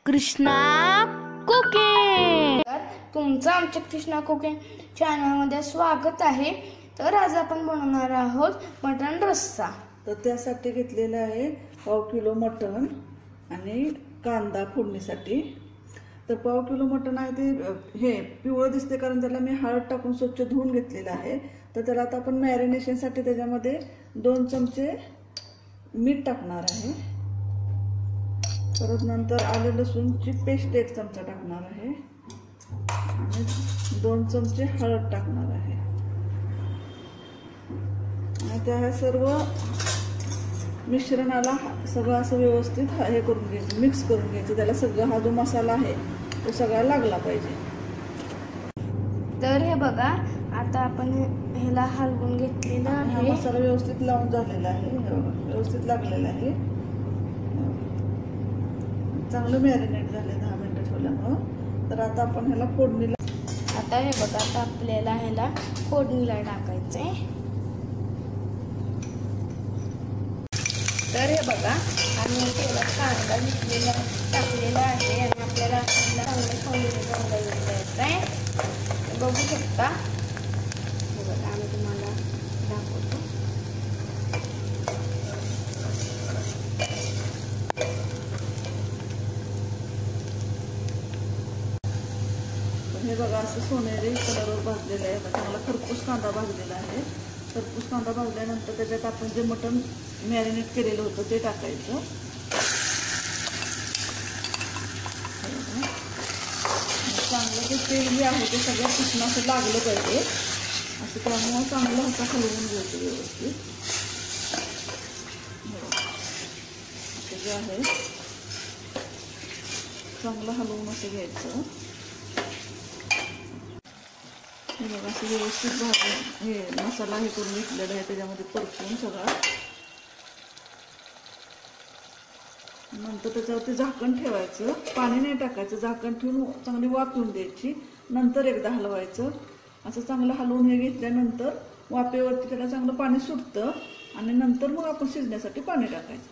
Krishna cooking. तुमचं आमच्या Krishna cooking चॅनलमध्ये स्वागत आहे। तर आज आपण बनवणार आहोत मटण रस्सा। तर त्यासाठी घेतलेलं आहे पाव किलो मटण आणि कांदा फोडणीसाठी। तर पाव किलो मटण आहे ते हे पिवळं दिसते कारण त्याला मी हळद टाकून स्वच्छ धुवून घेतलेलं आहे। तर त्याला आता आपण मॅरिनेशनसाठी त्याच्यामध्ये 2 चमचे मीठ टाकणार आहे। परत नंतर आलं लसूणची पेस्ट 1 चमचा टाकणार आहे आणि 2 चमचे हळद टाकणार आहे। आणि त्या सर्व मिश्रणाला सगळं असं व्यवस्थित हे करून घ्यायचं, मिक्स करून घ्यायचं। त्याला सगळं हा जो मसाला आहे तो सगळा लागला पाहिजे। तर हे बघा आता आपण ह्याला हलवून घेतलेलं आहे। मसाला व्यवस्थित लावून झालेला आहे, व्यवस्थित लागलेला आहे, चांगलं मॅरिनेट झाले 10 मिनिटं ठेवल्यामुळं। तर आता आपण ह्याला फोडणीला आता हे बघा आता आपल्याला ह्याला फोडणीला टाकायचंय। तर हे बघा आम्ही त्याला कांदा घेतलेला टाकलेला आहे आणि आपल्याला चांगलं फोडणी द्यायचं आहे। बघू शकता, बघा आम्ही तुम्हाला दाखवतो। हे बघा असं सोनेरी कलरवर भाजलेलं आहे, चांगला खरपूस कांदा भाजलेला आहे। खरपूस कांदा भाजल्यानंतर त्याच्यात आपण जे मटण मॅरिनेट केलेलं होतं ते टाकायचं। चांगलं ते तेल जे आहे ते सगळं पिठलं लागलं पाहिजे असं, त्यामुळे चांगलं हाता हलवून घ्यायचं व्यवस्थित। जे आहे चांगलं हलवून असं घ्यायचं। बघा असं व्यवस्थित भाजून हे मसाला हे करून घेतलेला आहे त्याच्यामध्ये परतून सगळा। नंतर त्याच्यावरती झाकण ठेवायचं, पाणी नाही टाकायचं, झाकण ठेवून चांगली वाफ येऊन द्यायची। नंतर एकदा हलवायचं, असं चांगलं हलवून हे घेतल्यानंतर वाफेवरती त्याला चांगलं पाणी सुटतं आणि नंतर मग आपण शिजण्यासाठी पाणी टाकायचं।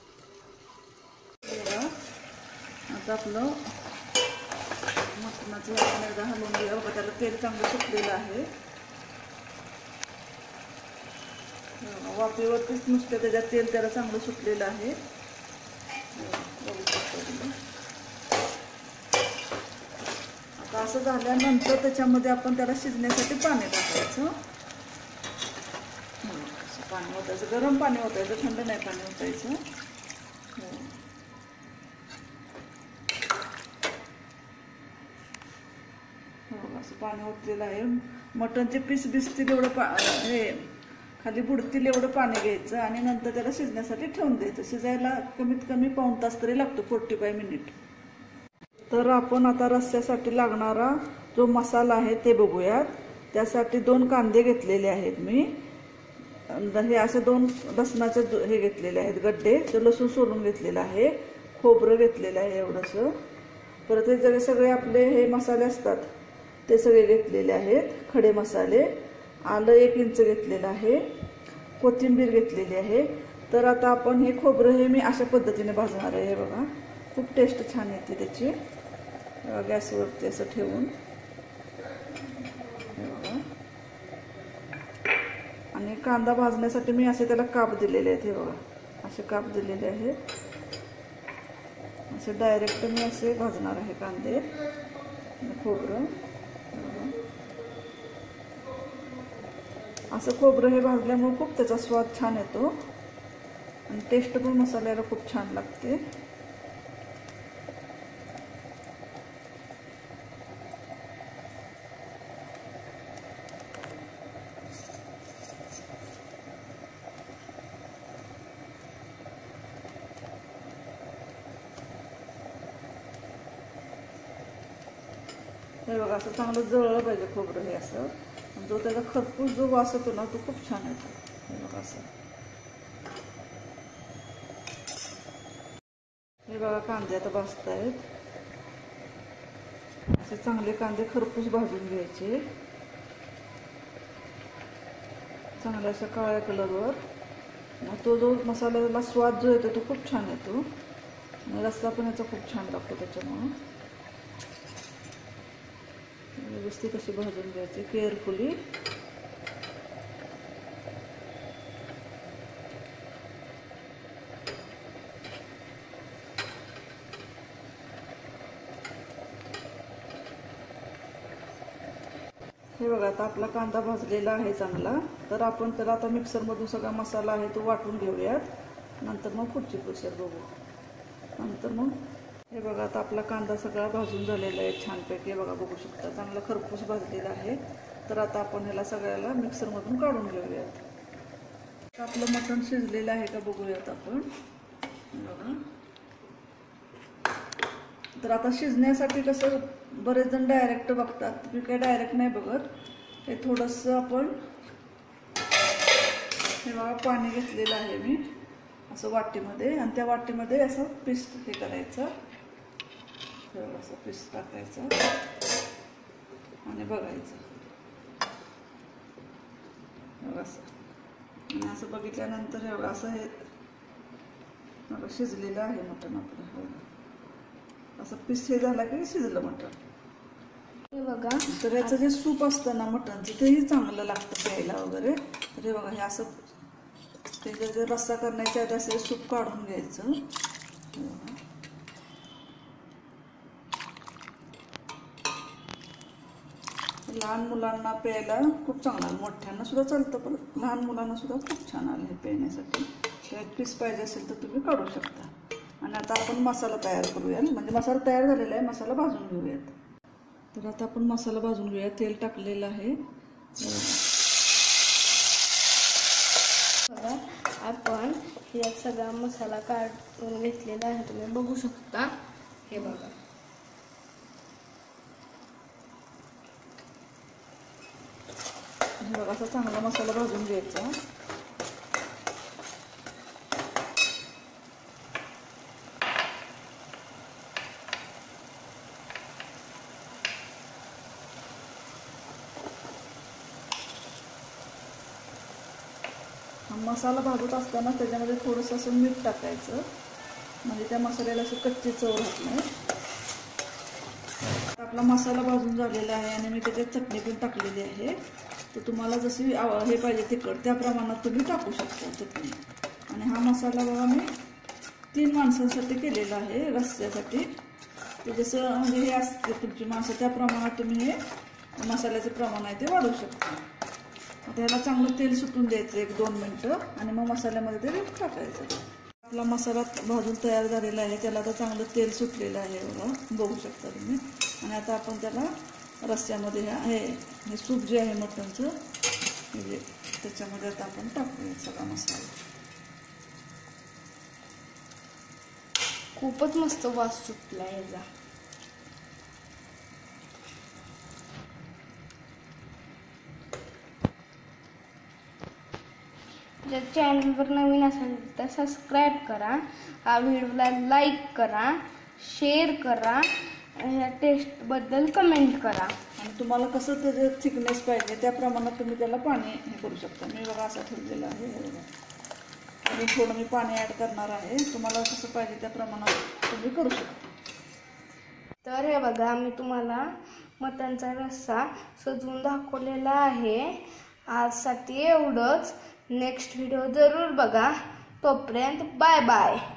बघा आता आपलं मटणाचं आपण एकदा हलवून घ्या। बघा त्याला तेल चांगलं सुटलेलं आहे, वाफेवरतीच नुसतं त्याच्यात तेल त्याला चांगलं सुटलेलं आहे। आता असं झाल्यानंतर त्याच्यामध्ये आपण त्याला शिजण्यासाठी पाणी टाकायचं। पाणी ओतायचं, गरम पाणी ओतायचं, थंड नाही पाणी ओतायचं। असं पाणी ओतलेलं आहे। मटणचे पीस बिसतील एवढं हे खाली बुडतील एवढं पाणी घ्यायचं आणि नंतर त्याला शिजण्यासाठी ठेवून द्यायचं। शिजायला कमीत कमी पाऊण तास तरी लागतो, 45 मिनिट। तर आपण आता रस्स्यासाठी लागणारा जो मसाला आहे ते बघूयात। त्यासाठी 2 कांदे घेतलेले आहेत मी, हे असे 2 लसणाचे हे घेतलेले आहेत गड्डे, ते लसूण सोलून घेतलेलं आहे। खोबरं घेतलेलं आहे एवढंसं। परत हे सगळे आपले हे मसाले असतात ते सगळे घेतलेले आहेत, खडे मसाले। आलं 1 इंच घेतलेलं आहे, कोथिंबीर घेतलेली आहे। तर आता आपण हे खोबरं हे मी अशा पद्धतीने भाजणार आहे। हे बघा खूप टेस्ट छान येते त्याची, गॅसवरती असं ठेवून। हे बघा, आणि कांदा भाजण्यासाठी मी असे त्याला काप दिलेले आहेत। हे बघा असे काप दिलेले आहेत, असे डायरेक्ट मी असे भाजणार आहे कांदे खोबरं। असं खोबरं हे भाजल्यामुळे खूप त्याचा स्वाद छान येतो आणि टेस्ट पण मसाल्याला खूप छान लागते। हे बघा असं चांगलं जळलं पाहिजे खोबरं हे असं, जो त्याचा खरपूस जो वास येतो ना तो खूप छान येतो। हे बघा असं, हे बघा कांदे आता भाजत आहेत। असे चांगले कांदे खरपूस भाजून घ्यायचे, चांगल्या अशा काळ्या कलरवर। मग तो जो मसाल्याला स्वाद जो येतो तो खूप छान येतो। रस्सा पण याचा खूप छान लागतो त्याच्यामुळं. व्यवस्थित अशी भाजून घ्यायची केअरफुली. हे बघा आता आपला कांदा भाजलेला आहे चांगला. तर आपण त्याला आता मिक्सरमधून सगळा मसाला आहे तो वाटून घेऊयात. नंतर मग पुढची प्रोसेस बघू. नंतर मग हे बघा आता आपला कांदा सगळा भाजून झालेला आहे छानपैकी. हे बघा बघू शकता चांगला खरपूस भाजलेला आहे. तर आता आपण ह्याला सगळ्याला मिक्सरमधून काढून घेऊयात. आपलं मटण शिजलेलं आहे का बघूयात आपण. बघा तर आता शिजण्यासाठी कसं बरेच जण डायरेक्ट बघतात, मी काही डायरेक्ट नाही बघत. हे थोडंसं आपण हे बघा पाणी घेतलेलं आहे मी असं वाटीमध्ये, आणि त्या वाटीमध्ये असं पीस हे करायचं, असं पीस टाकायचं आणि बघायचं असं. आणि असं बघितल्यानंतर हे असं हे शिजलेलं आहे मटण आपलं. असं पीस हे झाला की शिजलं मटण. हे बघा तर याचं जे सूप असतं ना मटणचं तेही चांगलं लागतं प्यायला वगैरे. तर हे बघा हे असं त्याचं जे रस्सा करण्याच्या आधी असं सूप काढून घ्यायचं. लहान मुलांना प्यायला खूप चांगलं, मोठ्यांना सुद्धा चालतं पण लहान मुलांना सुद्धा खूप छान आलं हे पिण्यासाठी. तर एक पीस पाहिजे असेल तर तुम्ही काढू शकता. आणि आता आपण मसाला तयार करूया. म्हणजे मसाला तयार झालेला आहे, मसाला भाजून घेऊयात. तर आता आपण मसाला भाजून घेऊया. तेल टाकलेलं आहे. बघा आपण यात सगळा मसाला काढून घेतलेला आहे, तुम्ही बघू शकता. हे बघा हे बघा असा चांगला मसाला भाजून घ्यायचा. मसाला भाजत असताना त्याच्यामध्ये थोडंसं असं मीठ टाकायचं, म्हणजे त्या मसाल्याला असं कच्ची चव राहत नाही. आपला मसाला भाजून झालेला आहे आणि मी त्याच्यात चटणी पण टाकलेली आहे. तर तुम्हाला जशी हे पाहिजे तिखट त्या प्रमाणात तुम्ही टाकू शकता चटणी. आणि हा मसाला बघा मी 3 माणसांसाठी केलेला आहे रस्स्यासाठी. ते जसं म्हणजे हे असते तुमची माणसं त्या प्रमाणात तुम्ही हे मसाल्याचं प्रमाण आहे ते वाढवू शकता. आता ह्याला चांगलं तेल सुटून द्यायचं 1-2 मिनटं आणि मग मसाल्यामध्ये ते टाकायचं. आपला मसाला भाजून तयार झालेला आहे. त्याला आता चांगलं तेल सुटलेलं आहे बघा, बघू शकता तुम्ही. आणि आता आपण त्याला रस्स्यामध्ये हे सूप जे आहे मटणचं म्हणजे त्याच्यामध्ये आता आपण टाकूया सगळा मसाला. खूपच मस्त वास सुटला याचा. जर चॅनलवर नवीन असेल तर सबस्क्राईब करा, हा व्हिडिओला लाईक करा, शेअर करा, या टेस्टबद्दल कमेंट करा. आणि तुम्हाला कसं त्याचं थिकनेस पाहिजे त्या प्रमाणात तुम्ही त्याला पाणी हे करू शकता. मी बघा असं ठेवलेलं आहे हे बघा. आणि थोडं मी पाणी ॲड करणार आहे. तुम्हाला कसं पाहिजे त्या प्रमाणात तुम्ही करू शकता. तर हे बघा मी तुम्हाला मटणचा रस्सा सजवून दाखवलेला आहे. आजसाठी एवढंच. नेक्स्ट व्हिडिओ जरूर बघा. तोपर्यंत बाय बाय.